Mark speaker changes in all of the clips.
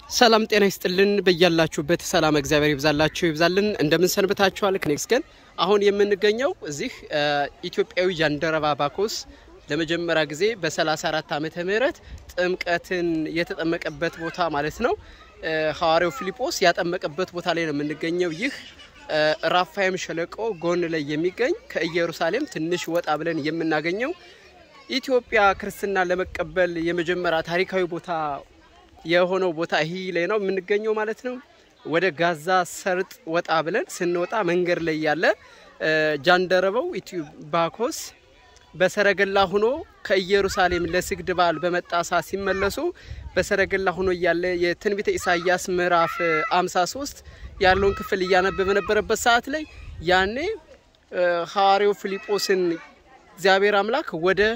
Speaker 1: ሰላም ጤና ይስጥልን በእያላችሁበት ሰላም እግዚአብሔር ይብዛልን እንደምን ሰንብታችኋል ከኔክስከን አሁን የምንገኘው እዚህ ኢትዮጵያዊ ጃንደረባ ባኮስ ለመጀመሪያ ጊዜ በ34 ዓመተ ምህረት ጥምቀትን የተጠመቀበት ቦታ ማለት ነው ሐዋርያው ፊልጶስ ያጠመቀበት ቦታ ላይ ነው የምንገኘው ይህ ራፋይም ሸለቆ ጎን ላይ የሚገኝ ከኢየሩሳሌም ትንሽ ወጣ ብለን የምናገኘው ኢትዮጵያ ክርስትና ለመቀበል የመጀመሪያ ታሪካዊ ቦታ የሆነው ቦታ ይሄ ላይ ነው የምንገኘው ማለት ነው ወደ ጋዛ ሰርጥ ወጣ ብለን ስንወጣ መንገር ላይ ያለ ጃንደረባው ባኮስ በሰረገላ ሆኖ ከኢየሩሳሌም ለስግድ በዓል በመጣሳ ሲመለሱ በሰረገላ ሆኖ ያለ የትንቢተ ኢሳይያስ ምዕራፍ 53 ያለውን ክፍል ያነበበ ነበረበት ሰዓት ላይ ያኔ ሐዋርያው ፊልጶስን እግዚአብሔር አምላክ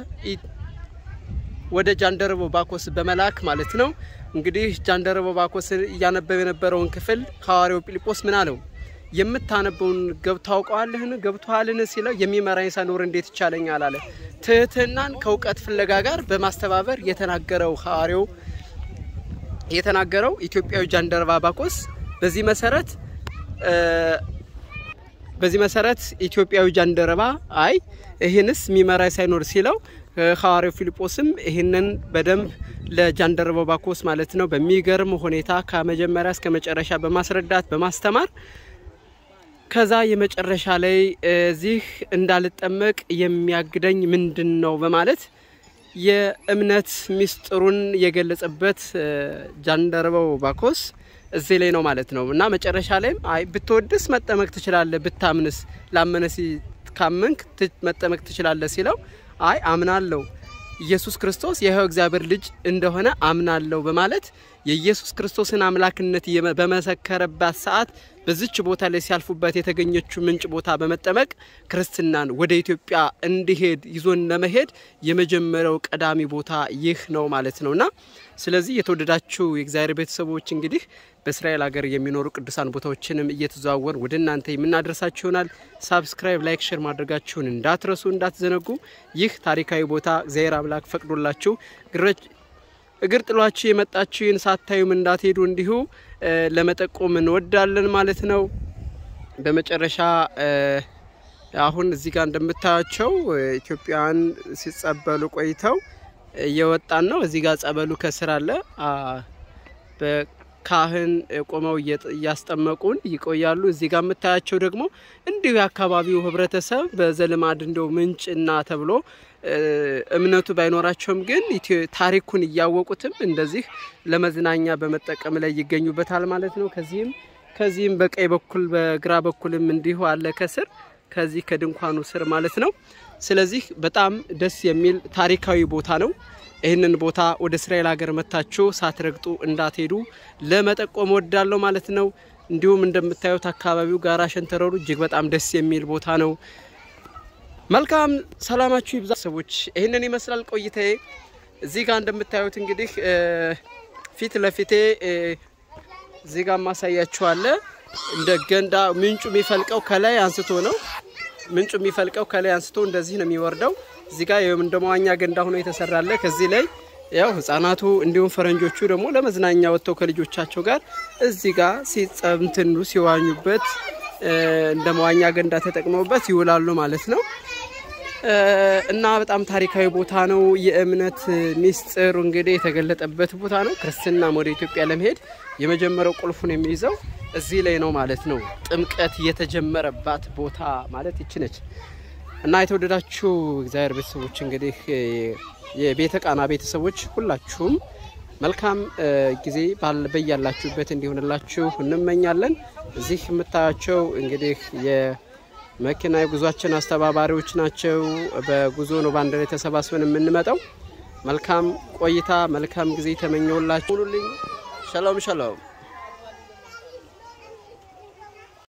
Speaker 1: ወደ ጃንደረባው ባኮስ በመላክ ማለት ነው እንግዲህ ጃንደረባው ባኮስ ያነበበ የነበረውን ክፍል ሐዋርያው ፊልጶስ ምን አለው የምታነበውን ገብታውቀዋለህን ገብቷልን ሲለው የሚመራኝ ሳይኖር እንዴት ይቻለኛል አለ ትህትናን ከውቀት ፍለጋ ጋር በማስተባበር የተናገረው ኢትዮጵያዊ ጃንደረባ ባኮስ በዚህ መሰረት ኢትዮጵያዊ ጃንደረባ አይ ይሄንስ የሚመራኝ ሳይኖር ሲለው ሐዋርያው ፊልጶስም ይሄንን በደንብ ለጃንደረባው ባኮስ ማለት ነው በሚገርም ሁኔታ ከመጀመሪያ እስከ መጨረሻ በማስረዳት በማስተማር ከዛ የመጨረሻ ላይ እዚህ እንዳልጠመቅ የሚያግደኝ ምንድነው በማለት የእምነት ሚስጥሩን የገለጸበት ጃንደረባው ባኮስ እዚህ ላይ ነው ማለት ነው እና መጨረሻ ላይ አይ ብትወድስ መጠመቅ ትችላለህ ብታምንስ ላመነሲ ካመንክ መጠመቅ ትችላለህ ሲለው አይ አምናለሁ ኢየሱስ ክርስቶስ የሕያው እግዚአብሔር ልጅ እንደሆነ አምናለሁ በማለት የኢየሱስ ክርስቶስን አምላክነት በመሰከረበት ሰዓት በዚች ቦታ ላይ ሲያልፉበት የተገኘችው ምንጭ ቦታ በመጠመቅ ክርስትናን ወደ ኢትዮጵያ እንዲሄድ ይዞን ለመሄድ የመጀመሪያው ቀዳሚ ቦታ ይህ ነው ማለት ነውና ስለዚህ የተወደዳችሁ የእግዚአብሔር ቤተሰቦች እንግዲህ በእስራኤል ሀገር የሚኖሩ ቅዱሳን ቦታዎችንም እየተዘዋወር ወደ እናንተ የምናደርሳችሁ ይሆናል ሰብስክራይብ ላይክ ሼር ማድረጋችሁን እንዳትረሱ እንዳትዘነጉ ይህ ታሪካዊ ቦታ እግዚአብሔር አምላክ ፈቅዶላችሁ እግር ጥሏችሁ የመጣችሁን ሳታዩም እንዳትሄዱ እንዲሁ ለመጠቆም እንወዳለን ማለት ነው በመጨረሻ አሁን እዚህ ጋር እንደምታያቸው ኢትዮጵያን ሲጸበሉ ቆይተው እየወጣን ነው እዚህ ጋር ጸበሉ ከስር አለ በካህን ቆመው ያስጠመቁን ይቆያሉ እዚህ ጋር የምታያቸው ደግሞ እንዲሁ አካባቢው ህብረተሰብ በዘልማድ እንደው ምንጭና ተብሎ እምነቱ ባይኖራቸውም ግን ታሪኩን ያወቁትም እንደዚህ ለመዝናኛ በመጠቀም ላይ ይገኙበታል ማለት ነው ከዚህም በቀይ በኩል በግራ በኩልም እንዲሁ አለ ከስር ከዚህ ከድንኳኑ ስር ማለት ነው ስለዚህ በጣም ደስ የሚል ታሪካዊ ቦታ ነው ይሄንን ቦታ ወደ እስራኤል ሀገር መታችሁ ሳትረግጡ እንዳትሄዱ ለመጠቆም ወዳለው ማለት ነው እንዲሁም እንደምታዩት አካባቢው ጋራ ሸንተረሩ እጅግ በጣም ደስ የሚል ቦታ ነው መልካም ሰላማችሁ ይብዛ ሰዎች ይሄንን ይመስላል ቆይታዬ እዚህ ጋር እንደምታዩት እንግዲህ ፊት ለፊቴ እዚህ ጋር ማሳያችሁ አለ እንደ ገንዳ ምንጩ የሚፈልቀው ከላይ አንስቶ ነው ምንጩ የሚፈልቀው ከላይ አንስቶ እንደዚህ ነው የሚወርደው እዚህ ጋር እንደማዋኛ ገንዳ ሆኖ የተሰራለ ከዚህ ላይ ያው ህፃናቱ እንዲሁም ፈረንጆቹ ደግሞ ለመዝናኛ ወጥተው ከልጆቻቸው ጋር እዚህ ጋር ሲጸምትኑ ሲዋኙበት እንደማዋኛ ገንዳ ተጠቅመውበት ይውላሉ ማለት ነው እና በጣም ታሪካዊ ቦታ ነው የእምነት ሚስጥር እንግዲህ የተገለጠበት ቦታ ነው ክርስትና ወደ ኢትዮጵያ ለመሄድ የመጀመሪያው ቁልፉን የሚይዘው እዚህ ላይ ነው ማለት ነው ጥምቀት የተጀመረባት ቦታ ማለት ይችነች እና የተወደዳችሁ እግዚአብሔር ቤተሰቦች እንግዲህ የቤተ ቃና ቤተሰቦች ሁላችሁም መልካም ጊዜ በያላችሁበት እንዲሆንላችሁ እንመኛለን እዚህ የምታያቸው እንግዲህ የመኪና ጉዟችን አስተባባሪዎች ናቸው በጉዞ ነው ባንድ ላይ ተሰባስበን የምንመጣው መልካም ቆይታ መልካም ጊዜ ተመኘውላችሁ ሁሉልኝ ሻሎም